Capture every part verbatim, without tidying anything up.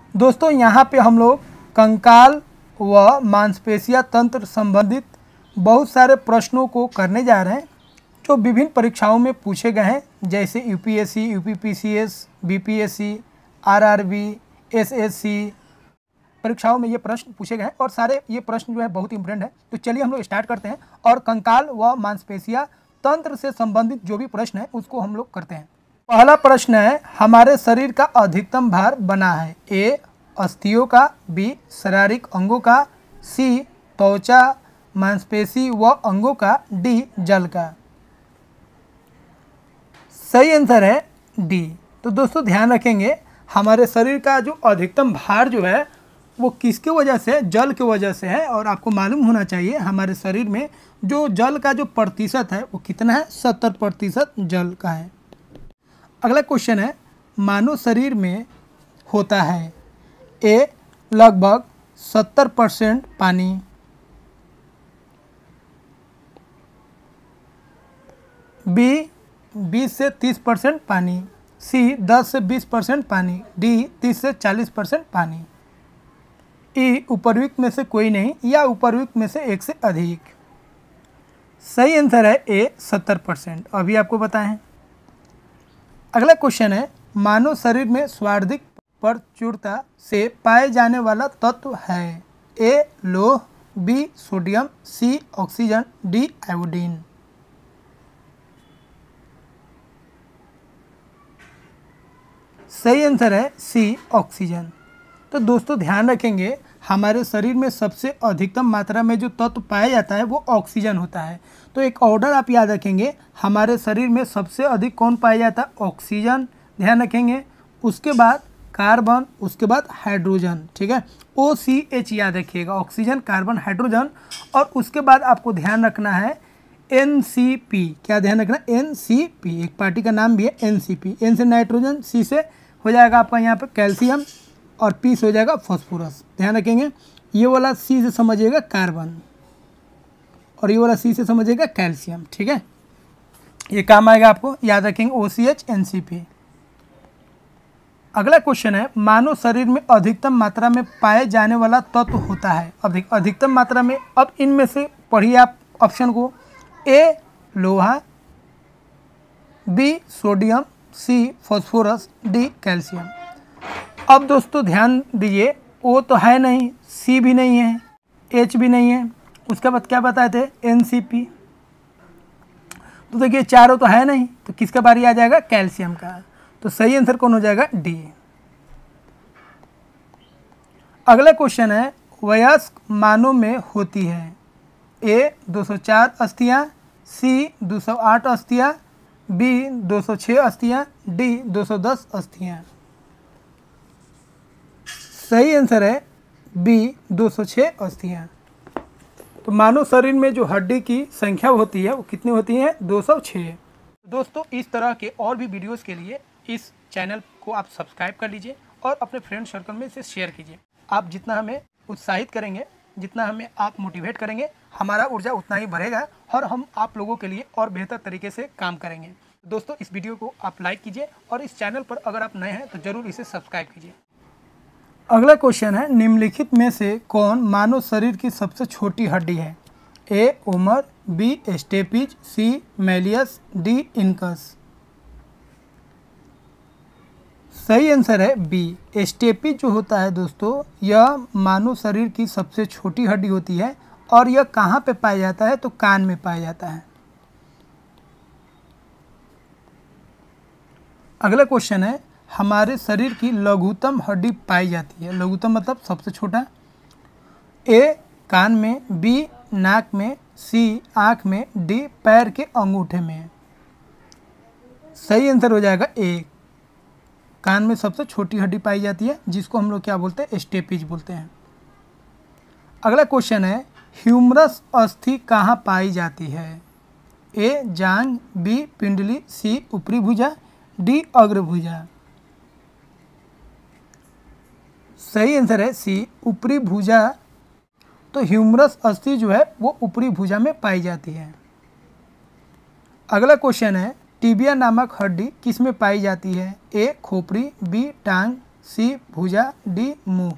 दोस्तों यहाँ पे हम लोग कंकाल व मांसपेशिया तंत्र संबंधित बहुत सारे प्रश्नों को करने जा रहे हैं जो विभिन्न परीक्षाओं में पूछे गए हैं, जैसे UPSC, UPPCS, BPSC, RRB, SSC परीक्षाओं में ये प्रश्न पूछे गए हैं और सारे ये प्रश्न जो है बहुत इंपॉर्टेंट है। तो चलिए हम लोग स्टार्ट करते हैं और कंकाल व मांसपेशिया तंत्र से संबंधित जो भी प्रश्न है उसको हम लोग करते हैं। पहला प्रश्न है, हमारे शरीर का अधिकतम भार बना है ए अस्थियों का, बी शारीरिक अंगों का, सी त्वचा मांसपेशी व अंगों का, डी जल का। सही आंसर है डी। तो दोस्तों ध्यान रखेंगे हमारे शरीर का जो अधिकतम भार जो है वो किसके वजह से, जल की वजह से है। और आपको मालूम होना चाहिए हमारे शरीर में जो जल का जो प्रतिशत है वो कितना है, सत्तर प्रतिशत जल का है। अगला क्वेश्चन है, मानव शरीर में होता है ए लगभग सत्तर परसेंट पानी, बी बीस से तीस परसेंट पानी, सी दस से बीस परसेंट पानी, डी तीस से चालीस परसेंट पानी, ई उपरयुक्त में से कोई नहीं या उपरयुक्त में से एक से अधिक। सही आंसर है ए सत्तर परसेंट, अभी आपको बताएं। अगला क्वेश्चन है, मानव शरीर में स्वार्थिक प्रचुरता से पाए जाने वाला तत्व है ए लोह, B sodium, C oxygen, D iodine. सही आंसर है सी ऑक्सीजन। तो दोस्तों ध्यान रखेंगे हमारे शरीर में सबसे अधिकतम मात्रा में जो तत्व पाया जाता है वो ऑक्सीजन होता है। तो एक ऑर्डर आप याद रखेंगे, हमारे शरीर में सबसे अधिक कौन पाया जाता है, ऑक्सीजन, ध्यान रखेंगे। उसके बाद कार्बन, उसके बाद हाइड्रोजन, ठीक है, ओ सी एच याद रखिएगा, ऑक्सीजन, कार्बन, हाइड्रोजन। और उसके बाद आपको ध्यान रखना है एन सी पी, क्या ध्यान रखना, एन सी पी, एक पार्टी का नाम भी है एन सी पी। एन से नाइट्रोजन, सी से हो जाएगा आपका यहाँ पे कैल्शियम और पी से हो जाएगा फॉस्फोरस। ध्यान रखेंगे ये वाला सी से समझिएगा कार्बन और ये वाला सी से समझिएगा कैल्शियम, ठीक है, ये काम आएगा आपको, याद रखेंगे O C H N C P. अगला क्वेश्चन है, मानव शरीर में अधिकतम मात्रा में पाए जाने वाला तत्व होता है, अधिक अधिकतम मात्रा में। अब इनमें से पढ़िए आप ऑप्शन को, ए लोहा, B sodium, C phosphorus, D calcium. अब दोस्तों ध्यान दीजिए, ओ तो है नहीं, सी भी नहीं है, एच भी नहीं है, उसके बाद क्या बताए थे, एन सी पी। तो देखिए चारों तो है नहीं, तो किसका बारी आ जाएगा, कैल्शियम का। तो सही आंसर कौन हो जाएगा, डी। अगला क्वेश्चन है, वयस्क मानव में होती है ए दो सौ चार अस्थियां, सी दो सौ आठ अस्थियां, बी दो सौ छह अस्थियां, डी दो सौ दस अस्थियां। सही आंसर है बी दो सौ छह अस्थियां। तो मानव शरीर में जो हड्डी की संख्या होती है वो कितनी होती है, दो सौ छह। दोस्तों इस तरह के और भी वीडियोस के लिए इस चैनल को आप सब्सक्राइब कर लीजिए और अपने फ्रेंड सर्कल में इसे शेयर कीजिए। आप जितना हमें उत्साहित करेंगे, जितना हमें आप मोटिवेट करेंगे, हमारा ऊर्जा उतना ही बढ़ेगा और हम आप लोगों के लिए और बेहतर तरीके से काम करेंगे। दोस्तों इस वीडियो को आप लाइक कीजिए और इस चैनल पर अगर आप नए हैं तो ज़रूर इसे सब्सक्राइब कीजिए। अगला क्वेश्चन है, निम्नलिखित में से कौन मानव शरीर की सबसे छोटी हड्डी है, ए उमर, B stapes, C malleus, D incus. सही आंसर है बी, स्टेपिज जो होता है दोस्तों यह मानव शरीर की सबसे छोटी हड्डी होती है और यह कहाँ पे पाया जाता है, तो कान में पाया जाता है। अगला क्वेश्चन है, हमारे शरीर की लघुतम हड्डी पाई जाती है, लघुतम मतलब सबसे छोटा, ए कान में, बी नाक में, सी आँख में, डी पैर के अंगूठे में। सही आंसर हो जाएगा ए, कान में सबसे छोटी हड्डी पाई जाती है जिसको हम लोग क्या बोलते हैं, स्टेपिज बोलते हैं। अगला क्वेश्चन है, ह्यूमरस अस्थि कहाँ पाई जाती है, ए जांघ, बी पिंडली, सी ऊपरी भुजा, डी अग्रभुजा। सही आंसर है सी ऊपरी भुजा। तो ह्यूमरस अस्थि जो है वो ऊपरी भुजा में पाई जाती है। अगला क्वेश्चन है, टिबिया नामक हड्डी किस में पाई जाती है, ए खोपड़ी, बी टांग, सी भुजा, डी मुंह।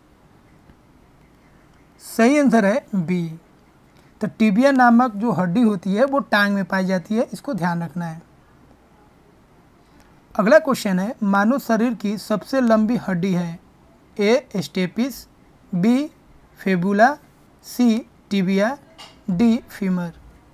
सही आंसर है बी। तो टिबिया नामक जो हड्डी होती है वो टांग में पाई जाती है, इसको ध्यान रखना है। अगला क्वेश्चन है, मानव शरीर की सबसे लंबी हड्डी है A stapes, B fibula, C tibia, D femur.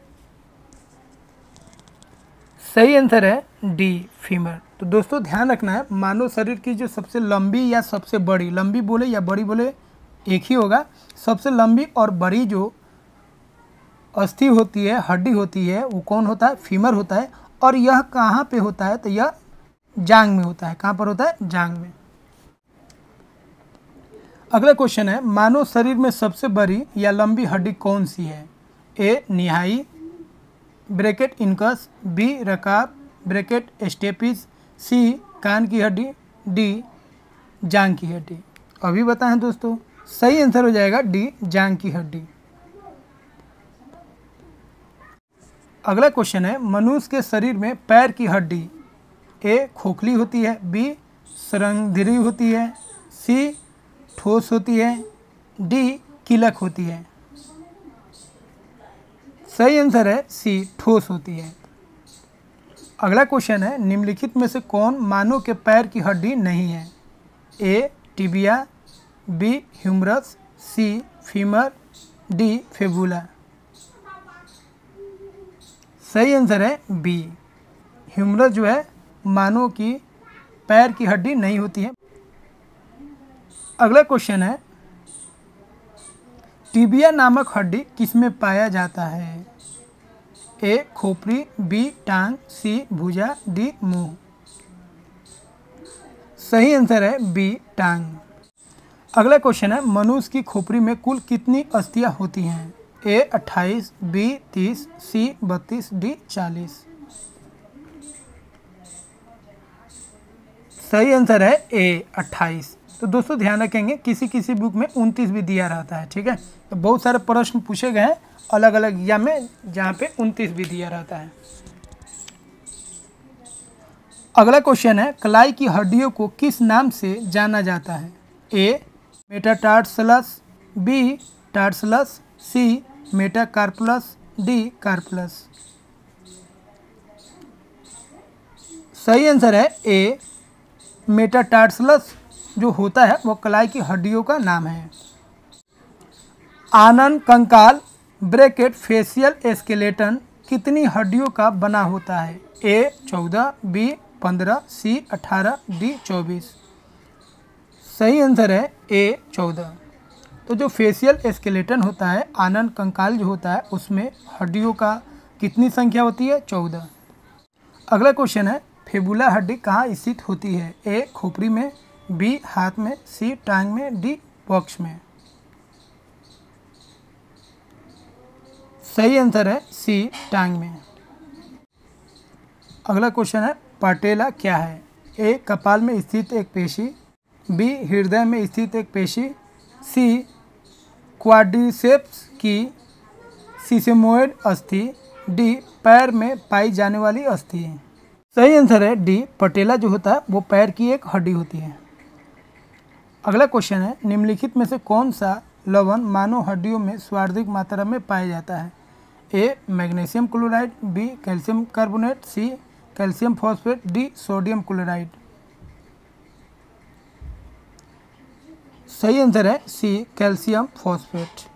सही आंसर है डी फीमर। तो दोस्तों ध्यान रखना है, मानव शरीर की जो सबसे लंबी या सबसे बड़ी, लंबी बोले या बड़ी बोले एक ही होगा, सबसे लंबी और बड़ी जो अस्थि होती है, हड्डी होती है, वो कौन होता है? फीमर होता है। और यह कहाँ पे होता है? तो यह जांग में होता है। कहाँ पर होता है? जांग में। अगला क्वेश्चन है, मानव शरीर में सबसे बड़ी या लंबी हड्डी कौन सी है? ए निहाई ब्रैकेट इनकस, बी रकाब ब्रैकेट स्टेपिस, सी कान की हड्डी, डी जांग की हड्डी। अभी बताएं दोस्तों, सही आंसर हो जाएगा डी जांग की हड्डी। अगला क्वेश्चन है, मनुष्य के शरीर में पैर की हड्डी ए खोखली होती है, बी सरंध्री होती है, सी ठोस होती है, डी कीलक होती है। सही आंसर है सी ठोस होती है। अगला क्वेश्चन है, निम्नलिखित में से कौन मानव के पैर की हड्डी नहीं है? A tibia, B humerus, C femur, D fibula. सही आंसर है बी। ह्यूमरस जो है मानव की पैर की हड्डी नहीं होती है। अगला क्वेश्चन है, टिबिया नामक हड्डी किसमें पाया जाता है? ए खोपड़ी, बी टांग, सी भुजा, डी मुंह। सही आंसर है बी टांग। अगला क्वेश्चन है, मनुष्य की खोपड़ी में कुल कितनी अस्थियां होती हैं? ए अट्ठाईस, बी तीस, सी बत्तीस, डी चालीस। सही आंसर है ए अट्ठाईस। तो दोस्तों ध्यान रखेंगे, किसी किसी बुक में उनतीस भी दिया रहता है, ठीक है। तो बहुत सारे प्रश्न पूछे गए हैं अलग अलग एग्जाम में जहाँ पे उनतीस भी दिया रहता है। अगला क्वेश्चन है, कलाई की हड्डियों को किस नाम से जाना जाता है? A metatarsals, B tarsals, C metacarpals, D carpals. सही आंसर है ए मेटाटार्सलस जो होता है वो कलाई की हड्डियों का नाम है। आनन कंकाल ब्रैकेट फेशियल एस्केलेटन कितनी हड्डियों का बना होता है? ए चौदह, बी पंद्रह, सी अठारह, डी चौबीस। सही आंसर है ए चौदह। तो जो फेशियल एस्केलेटन होता है, आनन कंकाल जो होता है, उसमें हड्डियों का कितनी संख्या होती है? चौदह। अगला क्वेश्चन है, फेबुला हड्डी कहाँ स्थित होती है? ए खोपड़ी में, बी हाथ में, सी टांग में, डी वक्ष में। सही आंसर है सी टांग में। अगला क्वेश्चन है, पाटेला क्या है? ए कपाल में स्थित एक पेशी, बी हृदय में स्थित एक पेशी, सी क्वाड्रिसेप्स की सिसेमोइड अस्थि, डी पैर में पाई जाने वाली अस्थि। सही आंसर है डी पटेला जो होता है वो पैर की एक हड्डी होती है। अगला क्वेश्चन है, निम्नलिखित में से कौन सा लवण मानव हड्डियों में सर्वाधिक मात्रा में पाया जाता है? A magnesium chloride, B calcium carbonate, C calcium phosphate, D sodium chloride. सही आंसर है सी कैल्शियम फॉस्फेट।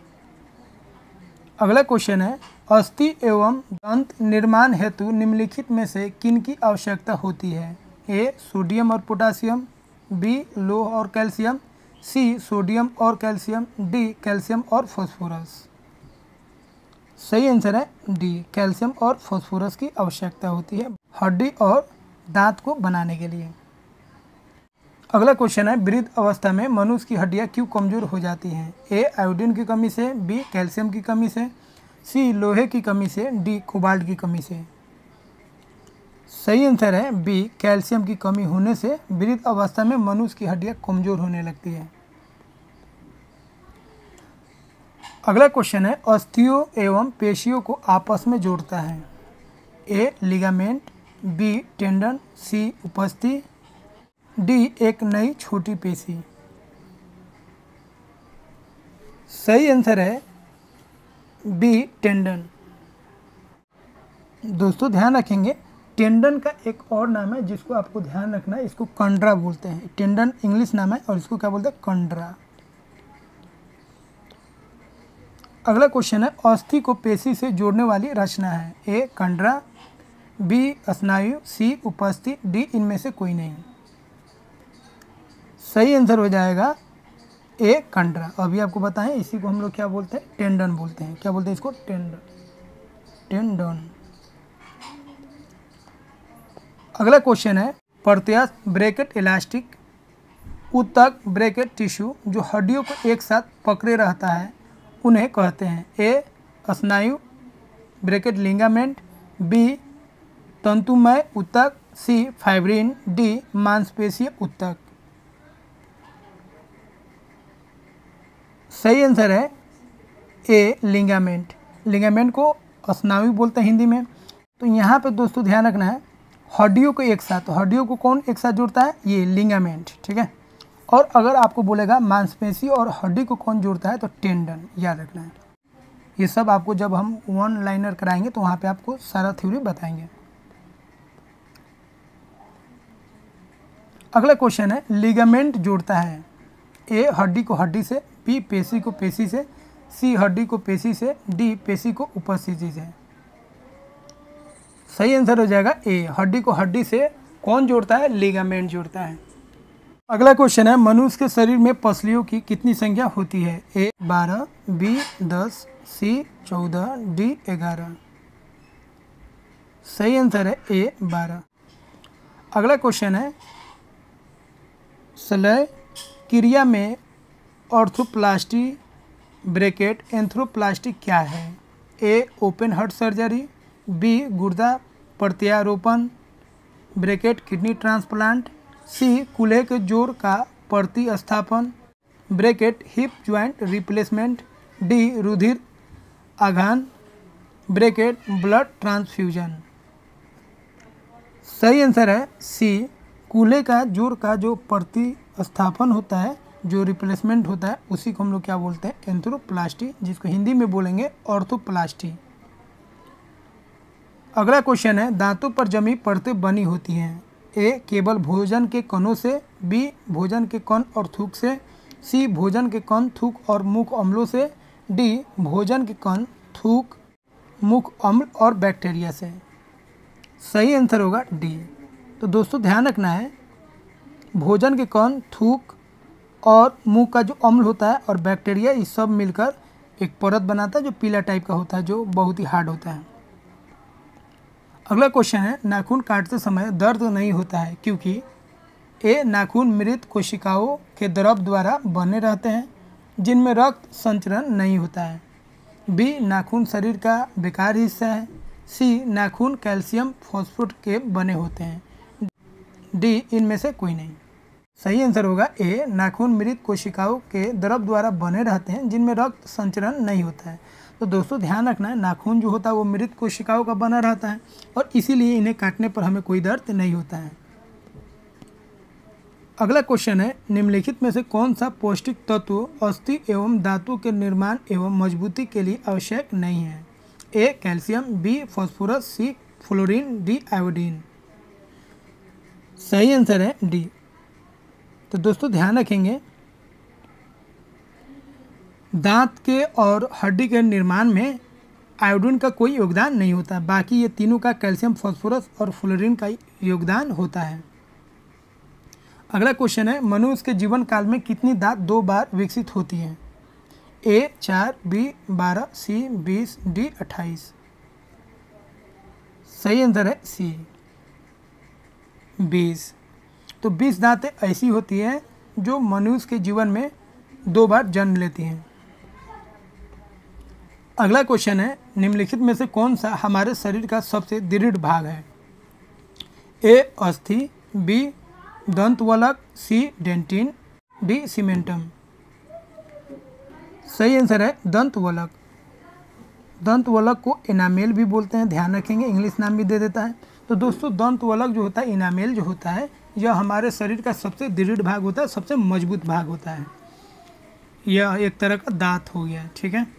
अगला क्वेश्चन है, अस्थि एवं दंत निर्माण हेतु निम्नलिखित में से किन की आवश्यकता होती है? ए सोडियम और पोटासियम, बी लोह और कैल्शियम, सी सोडियम और कैल्शियम, डी कैल्शियम और फास्फोरस। सही आंसर है डी कैल्शियम और फास्फोरस की आवश्यकता होती है हड्डी और दांत को बनाने के लिए। अगला क्वेश्चन है, वृद्ध अवस्था में मनुष्य की हड्डियां क्यों कमजोर हो जाती हैं? ए आयोडीन की कमी से, बी कैल्शियम की कमी से, सी लोहे की कमी से, डी कोबाल्ट की कमी से। सही आंसर है बी कैल्शियम की कमी होने से वृद्ध अवस्था में मनुष्य की हड्डियां कमजोर होने लगती है। अगला क्वेश्चन है, अस्थियों एवं पेशियों को आपस में जोड़ता है? A ligament, B tendon, C उपस्थि, डी एक नई छोटी पेशी। सही आंसर है बी टेंडन। दोस्तों ध्यान रखेंगे, टेंडन का एक और नाम है जिसको आपको ध्यान रखना है, इसको कंडरा बोलते हैं। टेंडन इंग्लिश नाम है और इसको क्या बोलते हैं, कंडरा। अगला क्वेश्चन है, अस्थि को पेशी से जोड़ने वाली रचना है। ए कंडरा, बी स्नायु, सी उपस्थि, डी इनमें से कोई नहीं। सही आंसर हो जाएगा ए कंडरा। अभी आपको बताएं, इसी को हम लोग क्या बोलते हैं, टेंडन बोलते हैं। क्या बोलते हैं इसको, टेंडन, टेंडन। अगला क्वेश्चन है, प्रत्यास्थ ब्रैकेट इलास्टिक, ऊतक ब्रैकेट टिश्यू जो हड्डियों को एक साथ पकड़े रहता है उन्हें कहते हैं। ए स्नायु ब्रैकेट लिगामेंट, बी तंतुमय ऊतक, सी फाइब्रिन, डी मांसपेशीय ऊतक। सही आंसर है ए लिगामेंट। लिगामेंट को स्नायु बोलते हैं हिंदी में। तो यहाँ पे दोस्तों ध्यान रखना है, हड्डियों को एक साथ, तो हड्डियों को कौन एक साथ जोड़ता है, ये लिगामेंट, ठीक है। और अगर आपको बोलेगा मांसपेशी और हड्डी को कौन जोड़ता है, तो टेंडन, याद रखना है। ये सब आपको जब हम वन लाइनर कराएंगे तो वहाँ पे आपको सारा थ्योरी बताएंगे। अगला क्वेश्चन है, लिगामेंट जोड़ता है। ए हड्डी को हड्डी से, बी पेशी को पेशी से, सी हड्डी को पेशी से, डी पेशी को उपस्थिति से। सही आंसर हो जाएगा ए, हड्डी को हड्डी से कौन जोड़ता है, लिगामेंट जोड़ता है। अगला क्वेश्चन है, मनुष्य के शरीर में पसलियों की कितनी संख्या होती है। ए बारह, बी दस, सी चौदह, डी ग्यारह। सही आंसर है ए बारह। अगला क्वेश्चन है, शल्य क्रिया में ऑर्थोप्लास्टी ब्रैकेट एंथ्रोप्लास्टी क्या है। A open heart surgery, B गुर्दा प्रत्यारोपण ब्रैकेट किडनी ट्रांसप्लांट, सी कूल्हे के जोड़ का प्रतिस्थापन bracket hip joint replacement, D रुधिर आघान ब्रैकेट ब्लड ट्रांसफ्यूजन। सही आंसर है सी, कूल्हे का जोड़ का जो प्रतिस्थापन होता है, जो रिप्लेसमेंट होता है, उसी को हम लोग क्या बोलते हैं, एंथ्रोप्लास्टी, जिसको हिंदी में बोलेंगे ऑर्थोप्लास्टी। अगला क्वेश्चन है, दांतों पर जमी परतें बनी होती हैं। ए केवल भोजन के कणों से, बी भोजन के कण और थूक से, सी भोजन के कण थूक और मुख अम्लों से, डी भोजन के कण थूक मुख अम्ल और बैक्टीरिया से। सही आंसर होगा डी। तो दोस्तों ध्यान रखना है, भोजन के कण, थूक और मुंह का जो अम्ल होता है और बैक्टीरिया, ये सब मिलकर एक परत बनाता है जो पीला टाइप का होता है, जो बहुत ही हार्ड होता है। अगला क्वेश्चन है, नाखून काटते समय दर्द नहीं होता है क्योंकि ए नाखून मृत कोशिकाओं के द्रव द्वारा बने रहते हैं जिनमें रक्त संचरण नहीं होता है, बी नाखून शरीर का बेकार हिस्सा है, सी नाखून कैल्शियम फॉस्फेट के बने होते हैं, डी इनमें से कोई नहीं। सही आंसर होगा ए, नाखून मृत कोशिकाओं के द्रव द्वारा बने रहते हैं जिनमें रक्त संचरण नहीं होता है। तो दोस्तों ध्यान रखना है, नाखून जो होता है वो मृत कोशिकाओं का बना रहता है और इसीलिए इन्हें काटने पर हमें कोई दर्द नहीं होता है। अगला क्वेश्चन है, निम्नलिखित में से कौन सा पौष्टिक तत्व अस्थि एवं दांतों के निर्माण एवं मजबूती के लिए आवश्यक नहीं है। A calcium, B phosphorus, C fluorine, D iodine. सही आंसर है डी। तो दोस्तों ध्यान रखेंगे, दांत के और हड्डी के निर्माण में आयोडीन का कोई योगदान नहीं होता, बाकी ये तीनों का कैल्शियम, फास्फोरस और फ्लोरीन का योगदान होता है। अगला क्वेश्चन है, मनुष्य के जीवन काल में कितनी दांत दो बार विकसित होती हैं। ए चार, बी बारह, सी बीस, डी अट्ठाईस। सही आंसर है सी बीस। तो बीस दांतें ऐसी होती हैं जो मनुष्य के जीवन में दो बार जन्म लेती हैं। अगला क्वेश्चन है, निम्नलिखित में से कौन सा हमारे शरीर का सबसे दृढ़ भाग है। ए अस्थि, बी दंतवलक, सी डेंटिन, डी सीमेंटम। सही आंसर है दंतवलक। दंतवलक को एनामेल भी बोलते हैं, ध्यान रखेंगे, इंग्लिश नाम भी दे देता है। तो दोस्तों दंतवलक जो होता है, इनामेल जो होता है, यह हमारे शरीर का सबसे दृढ़ भाग होता है, सबसे मजबूत भाग होता है। यह एक तरह का दांत हो गया, ठीक है।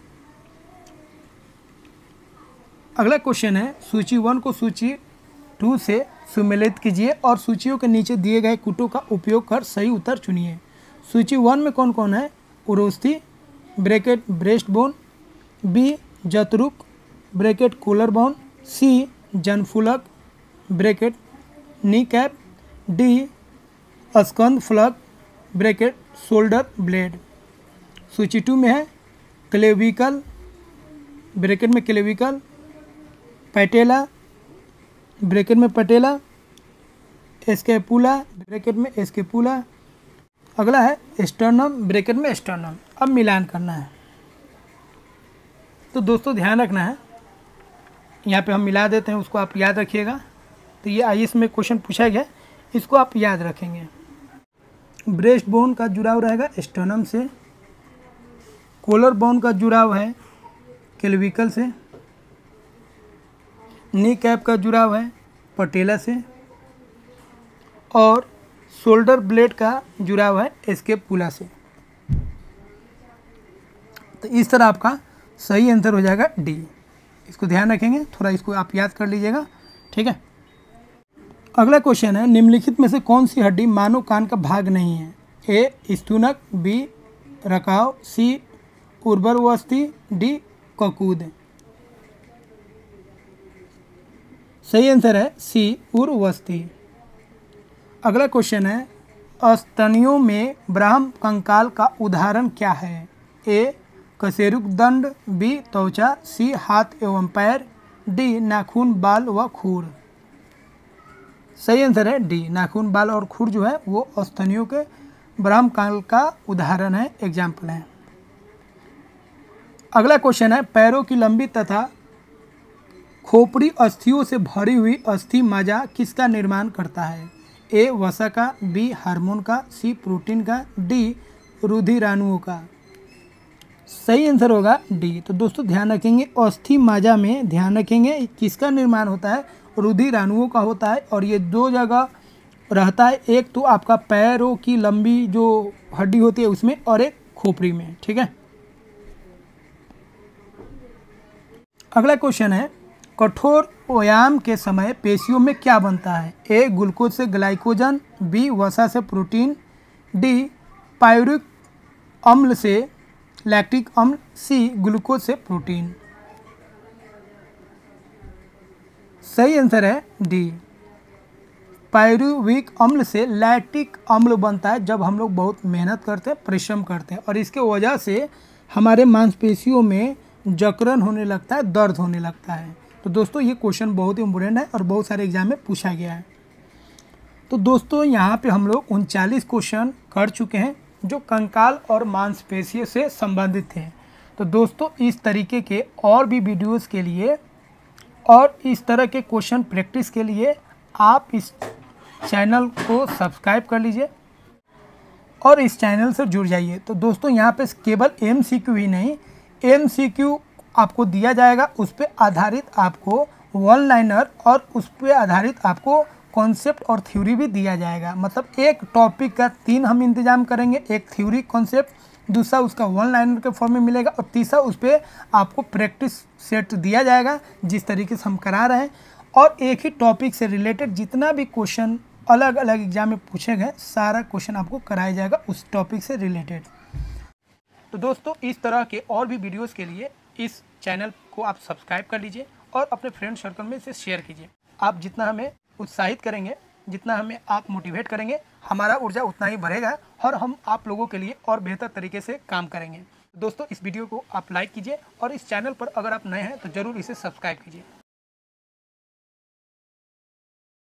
अगला क्वेश्चन है, सूची वन को सूची टू से सुमेलित कीजिए और सूचियों के नीचे दिए गए कूटों का उपयोग कर सही उत्तर चुनिए। सूची वन में कौन कौन है? उरोस्थी ब्रैकेट ब्रेस्ट बोन, बी जतरुक ब्रैकेट कूलर बोन, सी जनफुलक ब्रैकेट नी कैप, डी स्कंद फलक ब्रैकेट शोल्डर ब्लेड। सूची टू में है क्लेविकल ब्रैकेट में क्लेविकल, पैटेला ब्रैकेट में पटेला, एस्केपुला ब्रैकेट में एस्केपुला। अगला है स्टर्नम ब्रैकेट में स्टर्नम। अब मिलान करना है। तो दोस्तों ध्यान रखना है, यहाँ पे हम मिला देते हैं, उसको आप याद रखिएगा। तो ये आई एस में क्वेश्चन पूछा गया, इसको आप याद रखेंगे। ब्रेस्ट बोन का जुड़ाव रहेगा स्टर्नम से, कॉलर बोन का जुड़ाव है क्लेविकल से, नी कैप का जुड़ाव है पटेला से, और शोल्डर ब्लेड का जुड़ाव है एस्केपुला से। तो इस तरह आपका सही आंसर हो जाएगा डी। इसको ध्यान रखेंगे, थोड़ा इसको आप याद कर लीजिएगा, ठीक है। अगला क्वेश्चन है, निम्नलिखित में से कौन सी हड्डी मानव कान का भाग नहीं है? ए स्तूनक, बी रकाव, सी उर्वरवस्ती, डी ककूद। सही आंसर है सी उर्वस्ती। अगला क्वेश्चन है, स्तनियों में ब्राह्म कंकाल का उदाहरण क्या है? ए कशेरुक दंड, बी त्वचा, सी हाथ एवं पैर, डी नाखून बाल व खूर। सही आंसर है डी, नाखून बाल और खूर जो है वो स्तनियों के ब्राह्म कंकाल का उदाहरण है, एग्जाम्पल है। अगला क्वेश्चन है, पैरों की लंबी तथा खोपड़ी अस्थियों से भरी हुई अस्थि मज्जा किसका निर्माण करता है? ए वसा का, बी हार्मोन का, सी प्रोटीन का, डी रुधिराणुओं का। सही आंसर होगा डी। तो दोस्तों ध्यान रखेंगे, अस्थि मज्जा में ध्यान रखेंगे किसका निर्माण होता है? रुधिराणुओं का होता है। और ये दो जगह रहता है, एक तो आपका पैरों की लंबी जो हड्डी होती है उसमें, और एक खोपड़ी में, ठीक है। अगला क्वेश्चन है, कठोर व्यायाम के समय पेशियों में क्या बनता है? ए ग्लूकोज से ग्लाइकोजन, बी वसा से प्रोटीन, डी पायरुविक अम्ल से लैक्टिक अम्ल, सी ग्लूकोज से प्रोटीन। सही आंसर है डी, पायरुविक अम्ल से लैक्टिक अम्ल बनता है जब हम लोग बहुत मेहनत करते हैं, परिश्रम करते हैं, और इसके वजह से हमारे मांसपेशियों में जकड़न होने लगता है, दर्द होने लगता है। तो दोस्तों ये क्वेश्चन बहुत ही इम्पोर्टेंट है और बहुत सारे एग्जाम में पूछा गया है। तो दोस्तों यहाँ पे हम लोग उनचालीस क्वेश्चन कर चुके हैं जो कंकाल और मांसपेशियों से संबंधित थे। तो दोस्तों इस तरीके के और भी वीडियोस के लिए और इस तरह के क्वेश्चन प्रैक्टिस के लिए आप इस चैनल को सब्सक्राइब कर लीजिए और इस चैनल से जुड़ जाइए। तो दोस्तों यहाँ पे केवल एम सी क्यू ही नहीं, एम सी क्यू आपको दिया जाएगा, उस पर आधारित आपको वन लाइनर और उस पर आधारित आपको कॉन्सेप्ट और थ्योरी भी दिया जाएगा। मतलब एक टॉपिक का तीन हम इंतजाम करेंगे, एक थ्योरी कॉन्सेप्ट, दूसरा उसका वन लाइनर के फॉर्म में मिलेगा, और तीसरा उस पर आपको प्रैक्टिस सेट दिया जाएगा जिस तरीके से हम करा रहे हैं। और एक ही टॉपिक से रिलेटेड जितना भी क्वेश्चन अलग अलग एग्जाम में पूछे गए, सारा क्वेश्चन आपको कराया जाएगा उस टॉपिक से रिलेटेड। तो दोस्तों इस तरह के और भी वीडियोस के लिए इस चैनल को आप सब्सक्राइब कर लीजिए और अपने फ्रेंड सर्कल में इसे शेयर कीजिए। आप जितना हमें उत्साहित करेंगे, जितना हमें आप मोटिवेट करेंगे, हमारा ऊर्जा उतना ही बढ़ेगा और हम आप लोगों के लिए और बेहतर तरीके से काम करेंगे। दोस्तों इस वीडियो को आप लाइक कीजिए और इस चैनल पर अगर आप नए हैं तो ज़रूर इसे सब्सक्राइब कीजिए।